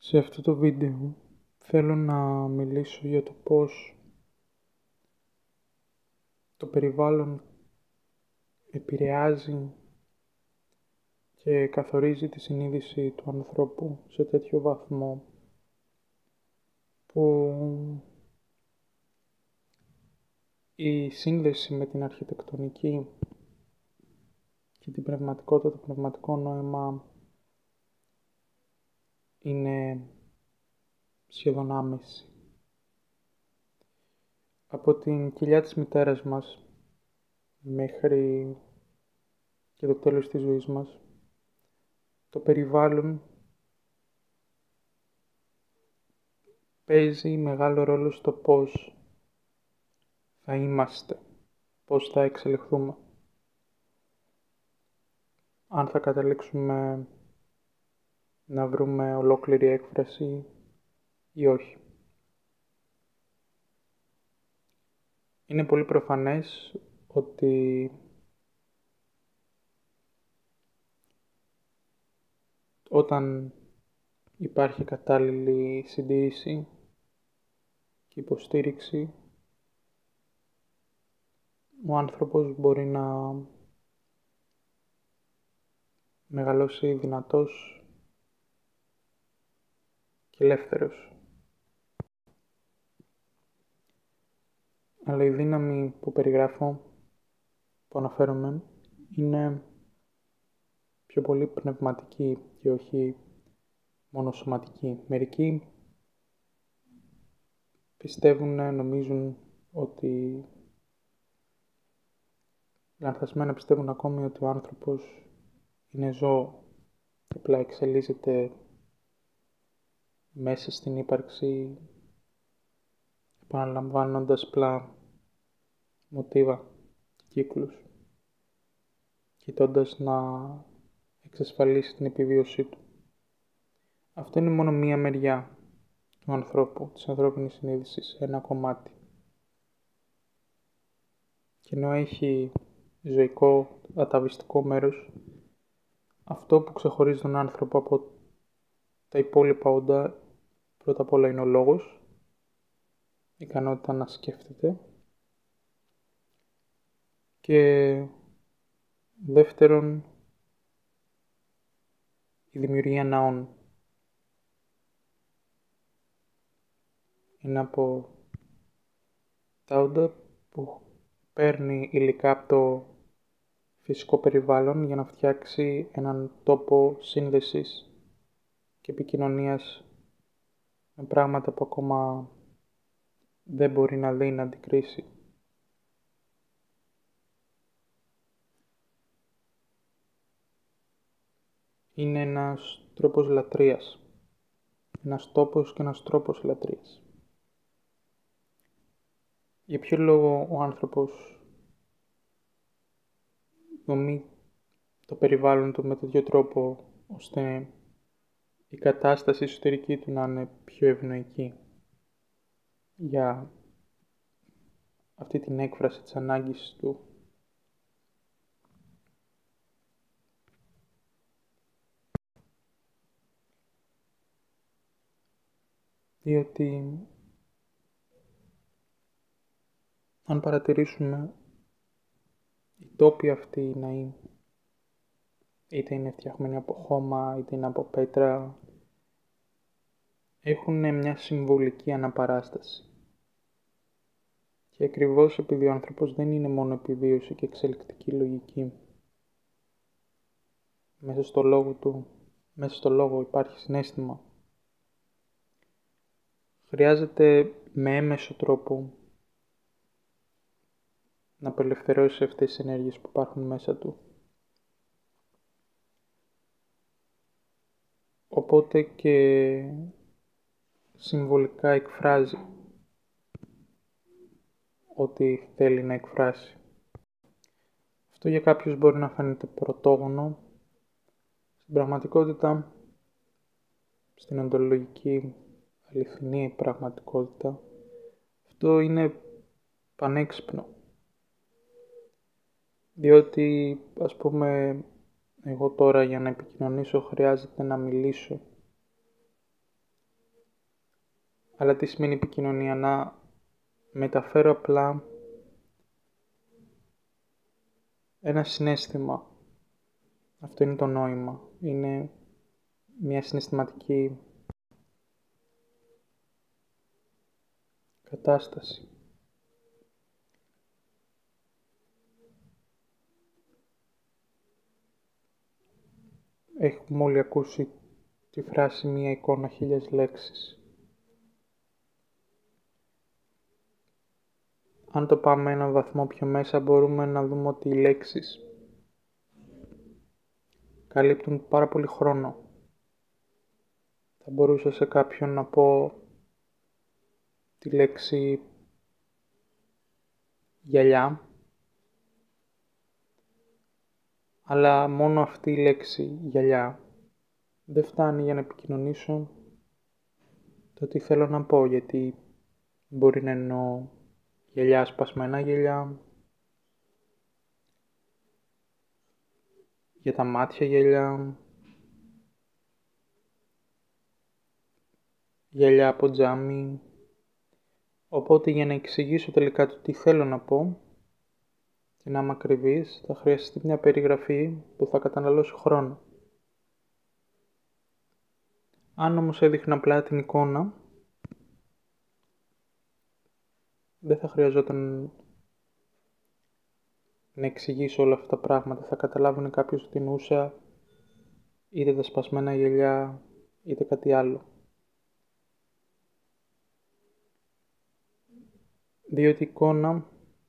Σε αυτό το βίντεο θέλω να μιλήσω για το πώς το περιβάλλον επηρεάζει και καθορίζει τη συνείδηση του ανθρώπου σε τέτοιο βαθμό που η σύνδεση με την αρχιτεκτονική και την πραγματικότητα, το πνευματικό νόημα είναι σχεδόν άμεση. Από την κοιλιά της μητέρας μας μέχρι και το τέλος της ζωής μας, το περιβάλλον παίζει μεγάλο ρόλο στο πώς θα είμαστε, πώς θα εξελιχθούμε. Αν θα καταλήξουμε να βρούμε ολόκληρη έκφραση ή όχι. Είναι πολύ προφανές ότι όταν υπάρχει κατάλληλη συντήρηση και υποστήριξη, ο άνθρωπος μπορεί να μεγαλώσει δυνατός και ελεύθερος. Αλλά η δύναμη που περιγράφω, που αναφέρομαι, είναι πιο πολύ πνευματική και όχι μόνο σωματική. Μερικοί νομίζουν ότι λανθασμένα πιστεύουν ακόμη ότι ο άνθρωπος είναι ζώο και απλά εξελίσσεται μέσα στην ύπαρξη επαναλαμβάνοντας απλά μοτίβα και κύκλους, κοιτώντας να εξασφαλίσει την επιβίωσή του. Αυτό είναι μόνο μία μεριά του ανθρώπου, της ανθρώπινης συνείδησης, ένα κομμάτι. Και ενώ έχει ζωικό, αταβιστικό μέρος, αυτό που ξεχωρίζει τον άνθρωπο από τα υπόλοιπα όντα, πρώτα απ' όλα είναι ο λόγος, η ικανότητα να σκέφτεται, και δεύτερον, η δημιουργία ναών. Είναι από τα όντα που παίρνει υλικά από το φυσικό περιβάλλον για να φτιάξει έναν τόπο σύνδεσης και επικοινωνίας με πράγματα που ακόμα δεν μπορεί να δει, να αντικρίσει. Είναι ένας τρόπος λατρείας. Ένας τόπος και ένας τρόπος λατρείας. Για ποιο λόγο ο άνθρωπος δομεί το περιβάλλον του με τέτοιο τρόπο ώστε η κατάσταση εσωτερική του να είναι πιο ευνοϊκή για αυτή την έκφραση της ανάγκης του. Διότι αν παρατηρήσουμε, οι τόποι αυτοί οι ναοί, είτε είναι φτιαγμένοι από χώμα, είτε είναι από πέτρα, έχουν μια συμβολική αναπαράσταση. Και ακριβώς επειδή ο άνθρωπος δεν είναι μόνο επιβίωση και εξελικτική λογική, μέσα στο λόγο υπάρχει συναίσθημα, χρειάζεται με έμμεσο τρόπο να απελευθερώσει αυτές τις ενέργειες που υπάρχουν μέσα του. Οπότε και συμβολικά εκφράζει ό,τι θέλει να εκφράσει. Αυτό για κάποιους μπορεί να φαίνεται πρωτόγονο. Στην πραγματικότητα, στην οντολογική αληθινή πραγματικότητα, αυτό είναι πανέξυπνο. Διότι, ας πούμε, εγώ τώρα για να επικοινωνήσω χρειάζεται να μιλήσω. Αλλά τι σημαίνει επικοινωνία? Να μεταφέρω απλά ένα συναίσθημα. Αυτό είναι το νόημα. Είναι μια συναισθηματική κατάσταση. Έχουμε όλοι ακούσει τη φράση «μία εικόνα, 1000 λέξεις». Αν το πάμε έναν βαθμό πιο μέσα, μπορούμε να δούμε ότι οι λέξεις καλύπτουν πάρα πολύ χρόνο. Θα μπορούσα σε κάποιον να πω τη λέξη γυαλιά, αλλά μόνο αυτή η λέξη γυαλιά δεν φτάνει για να επικοινωνήσω το τι θέλω να πω, γιατί μπορεί να εννοώ γυαλιά, σπασμένα γυαλιά, για τα μάτια γυαλιά, γυαλιά από τζάμι. Οπότε για να εξηγήσω τελικά το τι θέλω να πω και να είμαι ακριβής, θα χρειαστεί μια περιγραφή που θα καταναλώσει χρόνο. Αν όμως έδειχνα απλά την εικόνα, δεν θα χρειαζόταν να εξηγήσω όλα αυτά τα πράγματα. Θα καταλάβουν κάποιος ότι εννοούσα είτε τα σπασμένα γυαλιά, είτε κάτι άλλο. Διότι η εικόνα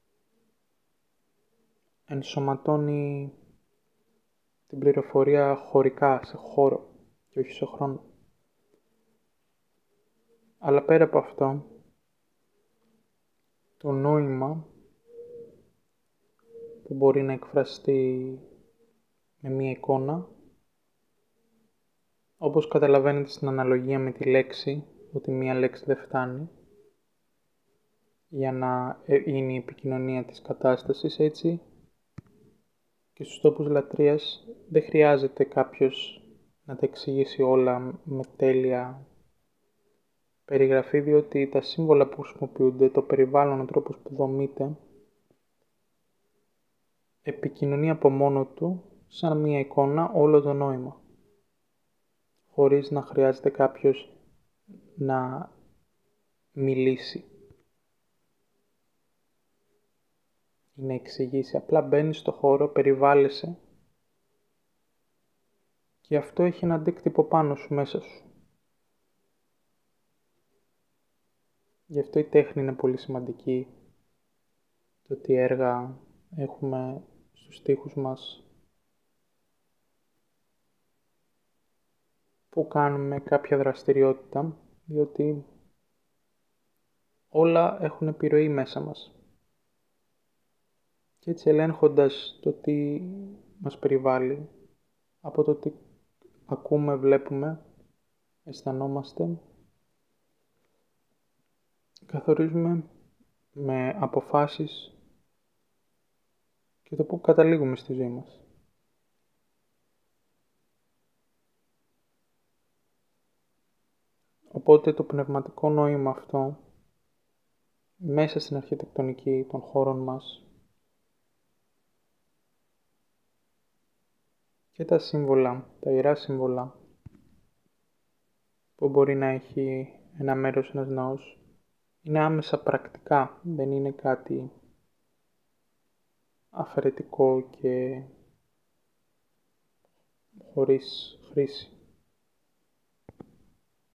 ενσωματώνει την πληροφορία χωρικά, σε χώρο και όχι σε χρόνο. Αλλά πέρα από αυτό, το νόημα που μπορεί να εκφραστεί με μία εικόνα, όπως καταλαβαίνετε στην αναλογία με τη λέξη, ότι μία λέξη δεν φτάνει για να είναι η επικοινωνία της κατάστασης, έτσι και στους τόπους λατρείας δεν χρειάζεται κάποιος να τα εξηγήσει όλα με τέλεια περιγραφή, διότι τα σύμβολα που χρησιμοποιούνται, το περιβάλλον, ο τρόπος που δομείται, επικοινωνεί από μόνο του σαν μία εικόνα όλο το νόημα, χωρίς να χρειάζεται κάποιος να μιλήσει ή να εξηγήσει. Απλά μπαίνεις στο χώρο, περιβάλλεσαι και αυτό έχει ένα αντίκτυπο πάνω σου, μέσα σου. Γι' αυτό η τέχνη είναι πολύ σημαντική, το τι έργα έχουμε στους τοίχους μας, που κάνουμε κάποια δραστηριότητα, διότι όλα έχουν επιρροή μέσα μας. Και έτσι ελέγχοντας το τι μας περιβάλλει, από το τι ακούμε, βλέπουμε, αισθανόμαστε, καθορίζουμε με αποφάσεις και το που καταλήγουμε στη ζωή μας. Οπότε το πνευματικό νόημα αυτό, μέσα στην αρχιτεκτονική των χώρων μας, και τα σύμβολα, τα ιερά σύμβολα που μπορεί να έχει ένα μέρος, ένας ναός, είναι άμεσα πρακτικά, δεν είναι κάτι αφαιρετικό και χωρίς χρήση.